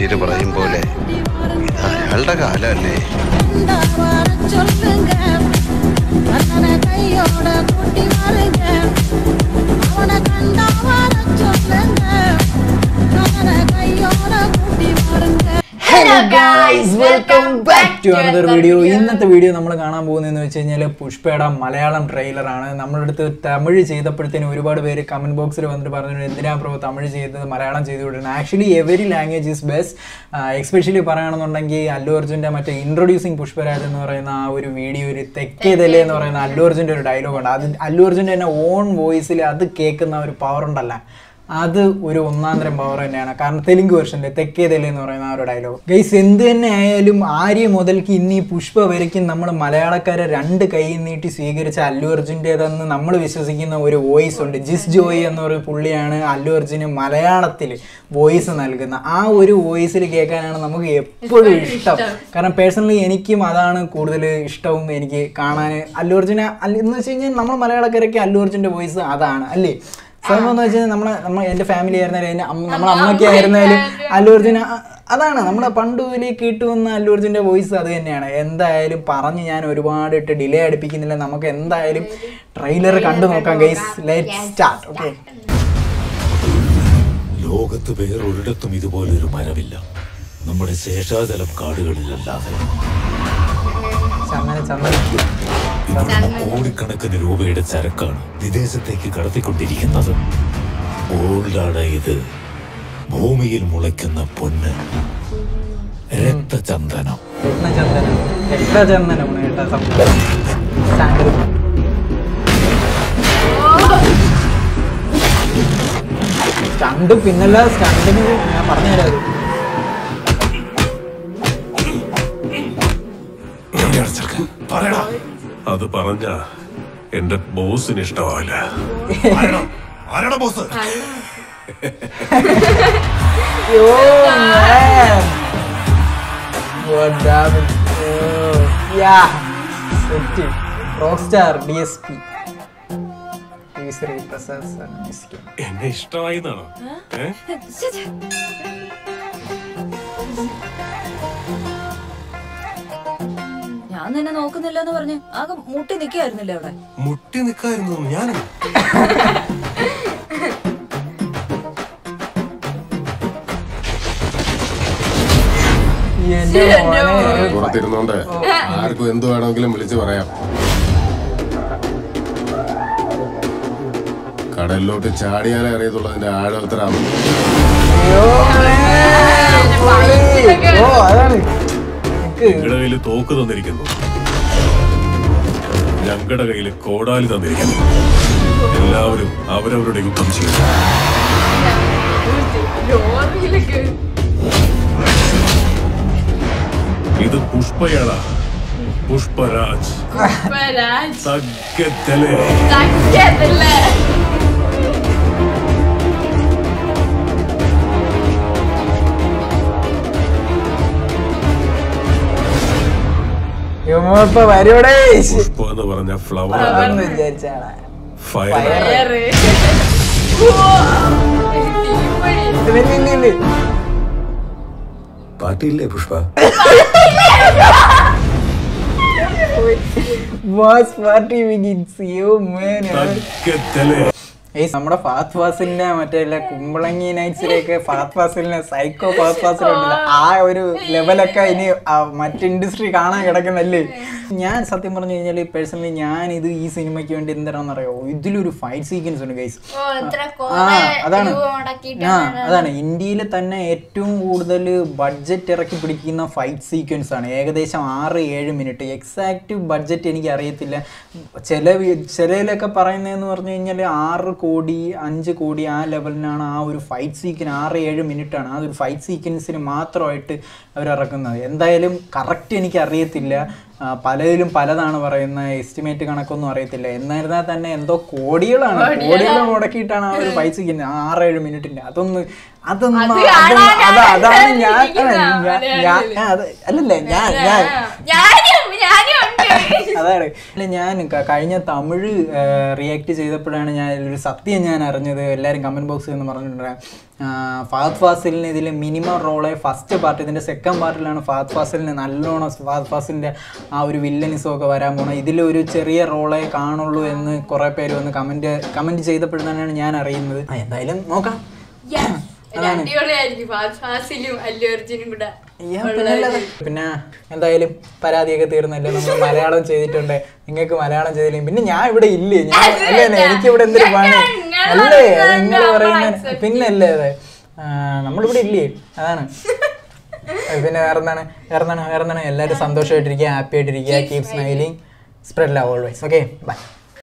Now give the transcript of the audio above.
ഭാര്യര് പറയും പോലെ ഇത് അയാളുടെ കാലമല്ലേ. Hello guys, welcome back to another video. ഇന്നത്തെ വീഡിയോ നമ്മൾ കാണാൻ പോകുന്നതെന്ന് വെച്ച് കഴിഞ്ഞാൽ പുഷ്പയുടെ മലയാളം ട്രെയിലറാണ്. നമ്മുടെ അടുത്ത് തമിഴ് ചെയ്തപ്പോഴത്തേനും ഒരുപാട് പേര് കമന്റ് ബോക്സിൽ വന്നിട്ട് പറഞ്ഞു എന്തിനാ ബ്രോ തമിഴ് ചെയ്തത് മലയാളം ചെയ്ത് വിടുന്നത്. Actually every language is best. Especially പറയുകയാണെന്നുണ്ടെങ്കിൽ അല്ലു അർജുൻ്റെ മറ്റേ ഇൻട്രൊഡ്യൂസിങ് പുഷ്പരാജ് എന്ന് പറയുന്ന ആ ഒരു വീഡിയോ ഒരു തെക്കേതല്ലേ എന്ന് പറയുന്ന അല്ലു അർജുൻ്റെ ഒരു ഡയലോഗ് ഉണ്ട്. അത് അല്ലു അർജുൻ്റെ തന്നെ ഓൺ വോയിസിൽ അത് കേൾക്കുന്ന ഒരു പവർ ഉണ്ടല്ല, അത് ഒരു ഒന്നാന്തരം പവർ തന്നെയാണ്. കാരണം തെലുങ്ക് വെർഷനിൽ തെക്കേതല്ലേ എന്ന് പറയുന്ന ആ ഒരു ഡയലോഗ്. ഗൈസ് എന്ത് തന്നെ ആയാലും ആര്യ മുതൽക്ക് ഇനി പുഷ്പ വരയ്ക്കും നമ്മൾ മലയാളക്കാരെ രണ്ട് കൈ നീട്ടി സ്വീകരിച്ച അല്ലു അർജുൻ്റെതെന്ന് നമ്മൾ വിശ്വസിക്കുന്ന ഒരു വോയിസ് ഉണ്ട്. ജിസ് ജോയി എന്നൊരു പുള്ളിയാണ് അല്ലു അർജുന് മലയാളത്തിൽ വോയിസ് നൽകുന്ന. ആ ഒരു വോയിസിൽ കേൾക്കാനാണ് നമുക്ക് എപ്പോഴും ഇഷ്ടം. കാരണം പേഴ്സണലി എനിക്കും അതാണ് കൂടുതൽ ഇഷ്ടവും. എനിക്ക് കാണാൻ അല്ലു അർജുന എന്ന് വെച്ച് കഴിഞ്ഞാൽ നമ്മൾ മലയാളക്കാരൊക്കെ അല്ലു അർജുൻ്റെ വോയിസ് അതാണ് അല്ലേ. സംഭവം എന്ന് വെച്ചാൽ നമ്മൾ എൻ്റെ ഫാമിലി ആയിരുന്നാലും നമ്മളെ അമ്മയ്ക്ക് ആയിരുന്നാലും അല്ലു അർജുന അതാണ് നമ്മളെ പണ്ടുപോലെ കേട്ടുവന്ന അല്ലു അർജുൻ്റെ വോയിസ് അത് തന്നെയാണ്. എന്തായാലും പറഞ്ഞ് ഞാൻ ഒരുപാട് ഇട്ട് ഡിലേ അടുപ്പിക്കുന്നില്ല. നമുക്ക് എന്തായാലും ട്രെയിലർ കണ്ടു നോക്കാം ഗൈസ്. Let's start. ഓക്കെ. ലോകത്ത് വേറൊരിടത്തും ഇതുപോലൊരു മരമില്ല, നമ്മുടെ ശേഷാചലം കാടുകളിലല്ലാതെ. കോടിക്കണക്കിന് രൂപയുടെ ചരക്കാണ് വിദേശത്തേക്ക് കടത്തിക്കൊണ്ടിരിക്കുന്നത്. ഗോൾഡാണ് ഇത്, ഭൂമിയിൽ മുളയ്ക്കുന്ന പൊന്ന്, രക്തചന്ദനം. സ്റ്റണ്ട് പിന്നല്ല, സ്റ്റണ്ടിന് ഞാൻ പറഞ്ഞുതരാം. അത് പറഞ്ഞ എന്റെ ബോസിന് ഇഷ്ടമാവില്ല. റോക്സ്റ്റാർ DSP എന്നെ ഇഷ്ടമായി എന്നാണോ? ഞാൻ നിന്നെ നോക്കുന്നില്ല എന്ന് പറഞ്ഞ് ആകെ മുട്ടി നിക്കായിരുന്നില്ലേ അവിടെ? മുട്ടി നിക്കായിരുന്നു ഞാൻ. പുറത്തിരുന്നോണ്ട് ആർക്കും എന്ത് വേണമെങ്കിലും വിളിച്ചു പറയാം. കടലിലോട്ട് ചാടിയാലേ അറിയത്തുള്ളതിന്റെ ആഴം എത്ര. നിങ്ങളുടെ കയ്യില് തോക്ക് തന്നിരിക്കുന്നു, ഞങ്ങളുടെ കയ്യില് കോടാലി തന്നിരിക്കുന്നു. എല്ലാവരും അവരവരുടെ യുദ്ധം ചെയ്യും. ഇത് പുഷ്പയാള, പുഷ്പരാജ്. പുഷ്പ എന്ന് പറഞ്ഞ ഫ്ലവർ പാർട്ടിയില്ലേ പുഷ്പ? നമ്മുടെ ഫഹദ് ഫാസിലിന്റെ മറ്റേ കുമ്പളങ്ങി നൈറ്റ്സിലേക്ക് ഫഹദ് ഫാസിലിനെ സൈക്കോ ഫഹദ് ഫാസിലുണ്ടല്ലോ, ആ ഒരു ലെവലൊക്കെ ഇനി മറ്റ് ഇൻഡസ്ട്രി കാണാൻ കിടക്കുന്നല്ലേ. ഞാൻ സത്യം പറഞ്ഞു കഴിഞ്ഞാൽ പേഴ്സണലി ഞാൻ ഇത് ഈ സിനിമയ്ക്ക് വേണ്ടി എന്താണെന്ന് അറിയോ, ഇതിലൊരു ഫൈറ്റ് സീക്വൻസ് ഉണ്ട് ഗൈസ്. അതാണ് ഇന്ത്യയിൽ തന്നെ ഏറ്റവും കൂടുതൽ ബഡ്ജറ്റ് ഇറക്കി പിടിക്കുന്ന ഫൈറ്റ് സീക്വൻസ് ആണ്. ഏകദേശം 6-7 മിനിറ്റ്. എക്സാക്റ്റ് ബഡ്ജറ്റ് എനിക്ക് അറിയത്തില്ല. ചിലയിലൊക്കെ പറയുന്നതെന്ന് പറഞ്ഞു കഴിഞ്ഞാൽ 6 കോടി 5 കോടി ആ ലെവലിനാണ് ആ ഒരു ഫൈറ്റ് സീക്വൻസ്. 6-7 മിനിറ്റാണ് ആ ഒരു ഫൈറ്റ് സീക്വൻസിന് മാത്രമായിട്ട് അവരിറക്കുന്നത്. എന്തായാലും കറക്റ്റ് എനിക്ക് അറിയത്തില്ല, പലതിലും പലതാണ് പറയുന്ന, എസ്റ്റിമേറ്റ് കണക്കൊന്നും അറിയത്തില്ല. എന്നിരുന്നാൽ തന്നെ എന്തോ കോടികൾ മുടക്കിയിട്ടാണ് ആ ഒരു ഫൈറ്റ് സീക്വൻസ് 6-7 മിനിറ്റിന്റെ. അതാണ് ഞാൻ അല്ലല്ലേ ഞാൻ അതാണ്. അല്ല, ഞാൻ കഴിഞ്ഞ തമിഴ് റിയാക്ട് ചെയ്തപ്പോഴാണ് ഞാൻ ഒരു സത്യം ഞാൻ അറിഞ്ഞത്. എല്ലാവരും കമന്റ് ബോക്സിൽ എന്ന് പറഞ്ഞിട്ടുണ്ട് ഫഹദ് ഫാസിലിന് ഇതിൽ മിനിമം റോളെ ഫസ്റ്റ് പാർട്ട്, ഇതിൻ്റെ സെക്കൻഡ് പാർട്ടിലാണ് ഫഹദ് ഫാസിലിന് നല്ലോണം ഫഹദ് ഫാസിലിൻ്റെ ആ ഒരു വില്ലനിസം ഒക്കെ വരാൻ പോകണം, ഇതിലൊരു ചെറിയ റോളെ കാണുള്ളൂ എന്ന് കുറേ പേര് വന്ന് കമൻറ്റ് ചെയ്തപ്പോഴാണ് ഞാൻ അറിയുന്നത്. എന്തായാലും നോക്കാം. പിന്നെ എന്തായാലും പരാതിയൊക്കെ തീർന്നല്ലോ, നമ്മൾ മലയാളം ചെയ്തിട്ടുണ്ട്, നിങ്ങൾക്ക് മലയാളം ചെയ്തില്ലെങ്കിൽ പിന്നെ ഞാൻ ഇവിടെ ഇല്ലേ, എനിക്കിവിടെ എന്തൊരു പണി അല്ലേ നിങ്ങൾ പറയുന്ന, പിന്നെ അല്ലേ അതെ നമ്മളിവിടെ ഇല്ലേ, അതാണ്. പിന്നെ വേറെന്താണ് എല്ലാവരും സന്തോഷമായിട്ടിരിക്കുക, ഹാപ്പി ആയിട്ടിരിക്കുക, keep smiling, spread love always. Okay, by.